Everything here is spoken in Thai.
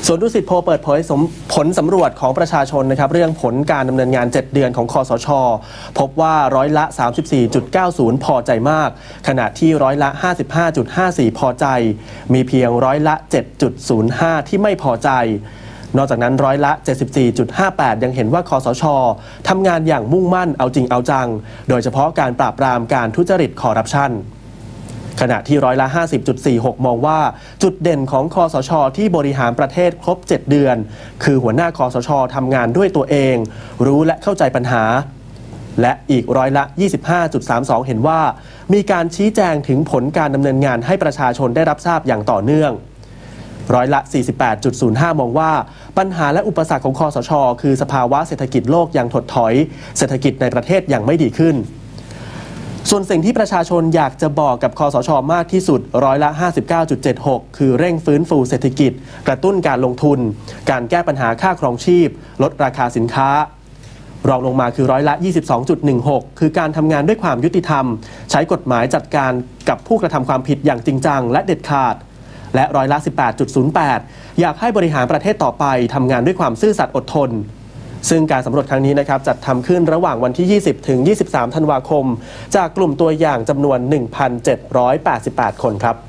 ส่วนดุสิตโพลเปิดเผยผลสำรวจของประชาชนนะครับเรื่องผลการดำเนินงาน7 เดือนของคสช.พบว่าร้อยละ 34.90 พอใจมากขณะที่ร้อยละ 55.54 พอใจมีเพียงร้อยละ 7.05 ที่ไม่พอใจนอกจากนั้นร้อยละ 74.58 ยังเห็นว่าคสช.ทำงานอย่างมุ่งมั่นเอาจริงเอาจังโดยเฉพาะการปราบปรามการทุจริตคอร์รัปชันขณะที่ร้อยละ 50.46 มองว่าจุดเด่นของคสช.ที่บริหารประเทศครบ7 เดือนคือหัวหน้าคสช.ทำงานด้วยตัวเองรู้และเข้าใจปัญหาและอีกร้อยละ 25.32 เห็นว่ามีการชี้แจงถึงผลการดำเนินงานให้ประชาชนได้รับทราบอย่างต่อเนื่องร้อยละ 48.05 มองว่าปัญหาและอุปสรรคของคสช.คือสภาวะเศรษฐกิจโลกยังถดถอยเศรษฐกิจในประเทศยังไม่ดีขึ้นส่วนสิ่งที่ประชาชนอยากจะบอกกับคสช.มากที่สุดร้อยละ 59.76 คือเร่งฟื้นฟูเศรษฐกิจกระตุ้นการลงทุนการแก้ปัญหาค่าครองชีพลดราคาสินค้ารองลงมาคือร้อยละ 22.16 คือการทำงานด้วยความยุติธรรมใช้กฎหมายจัดการกับผู้กระทำความผิดอย่างจริงจังและเด็ดขาดและร้อยละ 18.08 อยากให้บริหารประเทศต่อไปทำงานด้วยความซื่อสัตย์อดทนซึ่งการสำรวจครั้งนี้นะครับจัดทำขึ้นระหว่างวันที่ 20 ถึง 23 ธันวาคมจากกลุ่มตัวอย่างจำนวน 1,788 คนครับ